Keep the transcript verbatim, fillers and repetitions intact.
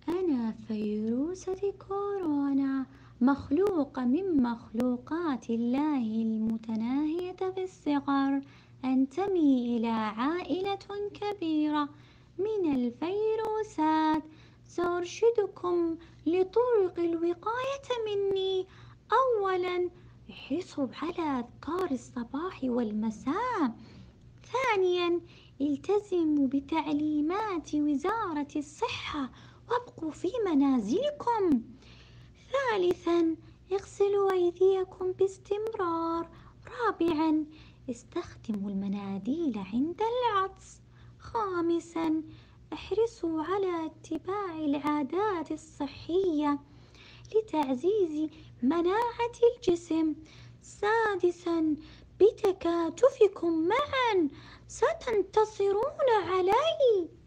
أنا فيروسة كورونا، مخلوقة من مخلوقات الله المتناهية في الصغر، أنتمي إلى عائلة كبيرة من الفيروسات. سأرشدكم لطرق الوقاية مني. أولاً، احرصوا على أذكار الصباح والمساء. ثانياً، التزموا بتعليمات وزارة الصحة وابقوا في منازلكم. ثالثاً، اغسلوا أيديكم باستمرار. رابعاً، استخدموا المناديل عند العطس. خامساً، احرصوا على اتباع العادات الصحية لتعزيز مناعة الجسم. سادساً، بتكاتفكم معاً ستنتصرون علي.